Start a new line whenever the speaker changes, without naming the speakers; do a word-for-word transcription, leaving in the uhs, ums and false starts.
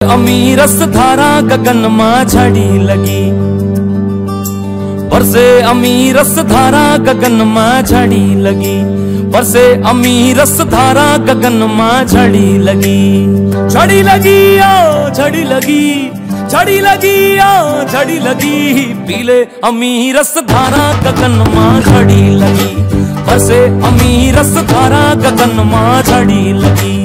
अमी रस धारा गगन मां झड़ी लगी, बरसे अमी रस धारा गगन मां झड़ी लगी, बरसे अमी रस धारा गगन मां झड़ी लगी। झड़ी लगी ओ झड़ी लगी, झड़ी लगी ओ झड़ी लगी, पीले अमी रस धारा गगन मां झड़ी लगी, बरसे अमी रस धारा गगन मां झड़ी लगी।